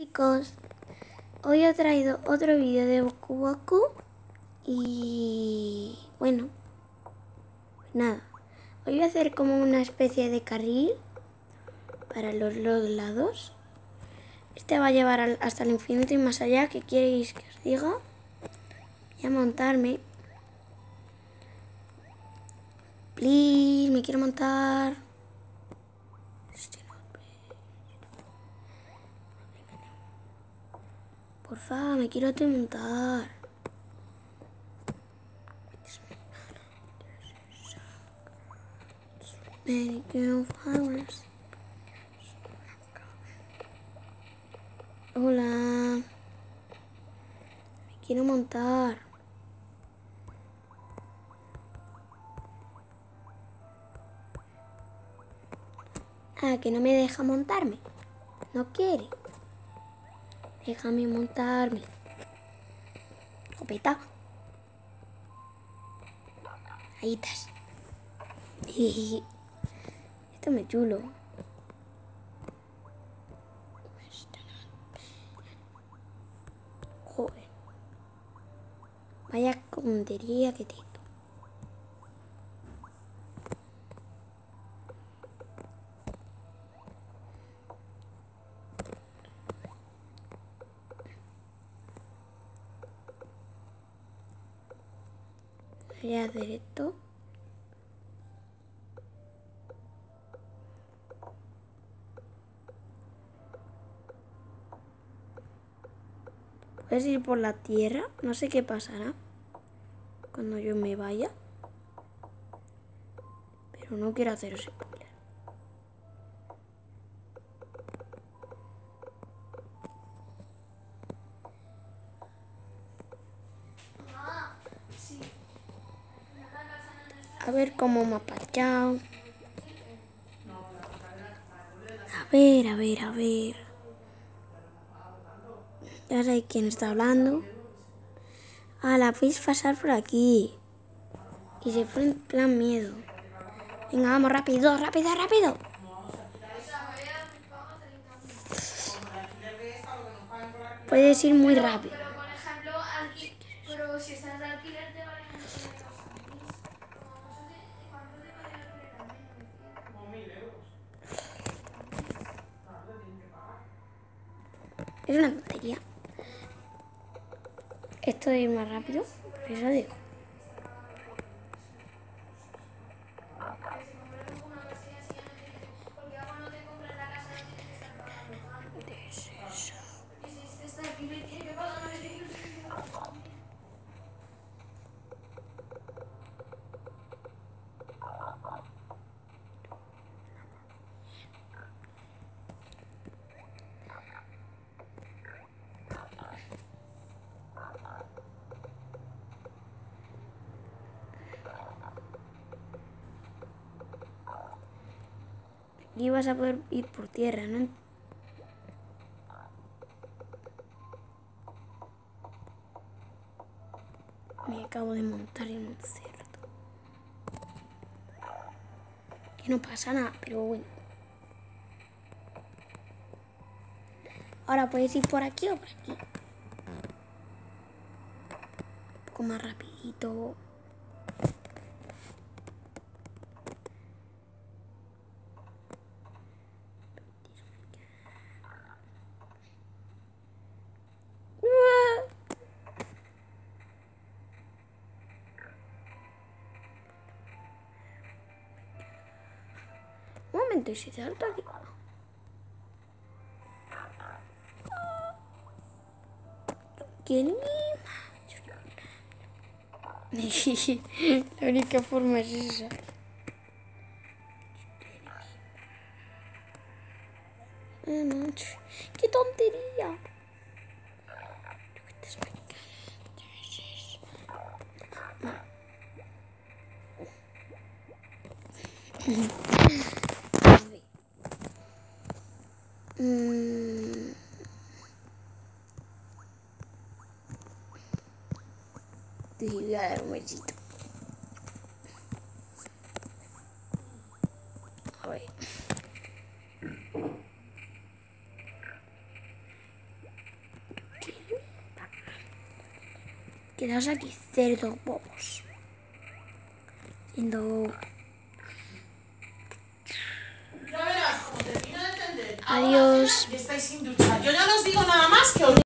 Chicos, hoy he traído otro vídeo de Boku Boku y bueno, pues nada, hoy voy a hacer como una especie de carril para los lados. Este va a llevar hasta el infinito y más allá. ¿Qué queréis que os diga? Voy a montarme. Please, me quiero montar. Porfa, me quiero montar. Hola. Me quiero montar. Ah, que no me deja montarme. No quiere. Déjame montarme. Copeta. Ahí estás. Esto me chulo. Joder. Vaya contería que tengo. Voy a hacer esto. Puedes ir por la tierra. No sé qué pasará cuando yo me vaya. Pero no quiero haceros spoiler. A ver cómo me ha pachado. A ver. Ya sé quién está hablando. Ah, la podéis pasar por aquí. Y se pone en plan miedo. Venga, vamos, rápido. Puedes ir muy rápido. Pero, por ejemplo, pero si estás de alquiler te valen los euros. ¿Cuánto te vale el alquiler al mes? Como 1000 euros. Es una tontería. Esto de ir más rápido, por eso digo. Porque ahora no te compras la casa, no tienes que estar pagando tanto. Y si está alquiler, tiene que pagar más euros. Y vas a poder ir por tierra, ¿no? Me acabo de montar en un cerdo. Que no pasa nada, pero bueno. Ahora puedes ir por aquí o por aquí. Un poco más rapidito. Un momento, y si salto aquí. ¿Quién? La única forma es esa. ¡Qué tontería! Te voy a dar un besito. A ver. Quedaos aquí, cerdos bobos. Siendo... Ya verás, como termino de entender. Adiós. Y estáis sin duchar. Yo ya no os digo nada más que os